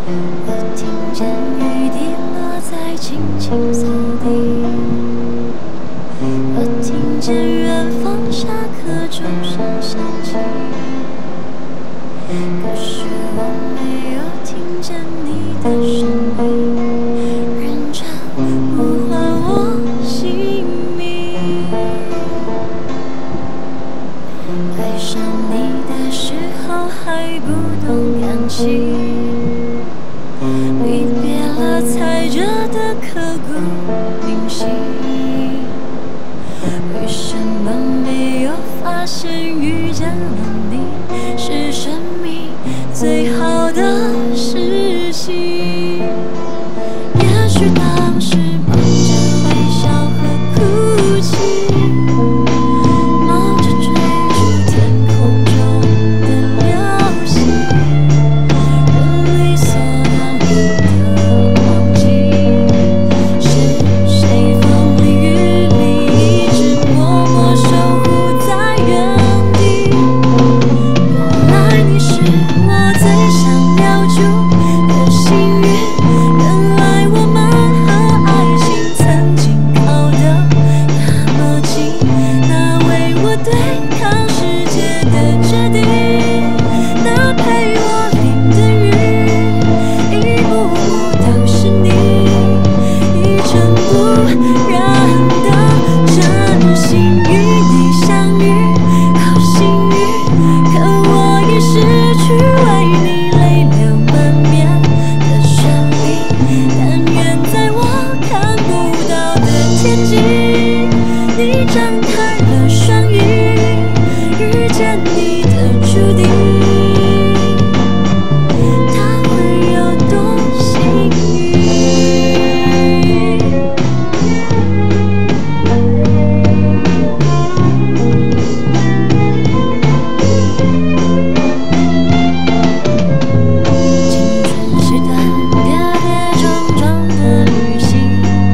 我听见雨滴落在青青草地，我听见远方下课钟声响起，可是我没有听见你的声音，认真呼唤我姓名。爱上你的时候还不懂感情，离别了才觉得刻骨铭心。为什么没有发现遇见了你是生命最好的事情？也许当时忙着微笑和哭泣，忙着追逐天空中的流星，人理所当然的忘记，是谁风里雨里一直默默守护在原地。原来你是我最想留住的幸运，原来我们和爱情曾经靠得那么近，那为我对抗世界的决定，那陪我淋的雨，一幕幕都是你，一尘不染的真心与你相遇，好幸运，可我已失去为你泪流满面的权利，但愿在我看不到的天际，你张开了双翼，遇见你的注定，他会有多幸运？青春是段跌跌撞撞的旅行，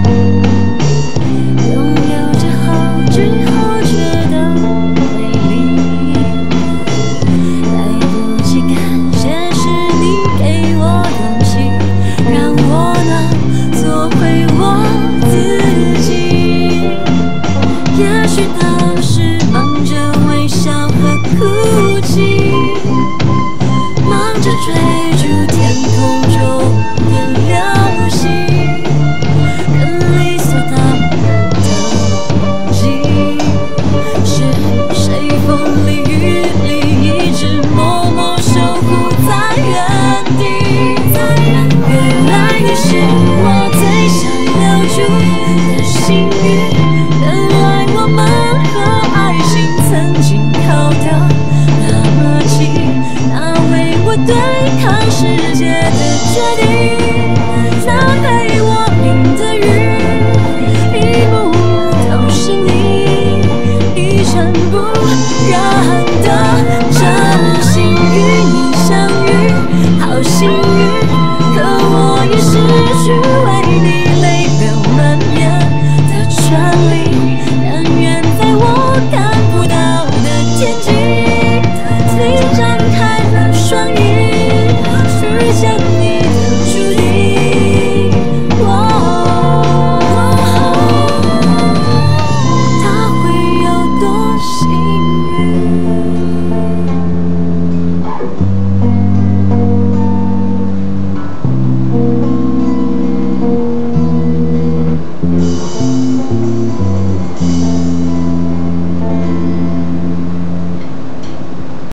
拥有之后觉得美丽，来不及感谢是你给我勇气，让我能做回我自己。也许当时忙着微笑和哭泣，忙着追逐天空中的流星，人理所当然的忘记，是谁风里雨里一直默默守护在原地。原来你是我最想留住的幸运，原来我们和爱情曾经靠得那么近，那为我对抗世界的决定，那陪我淋的雨，一幕幕都是你，一尘不染的真心与你相遇，好幸运，可我已失去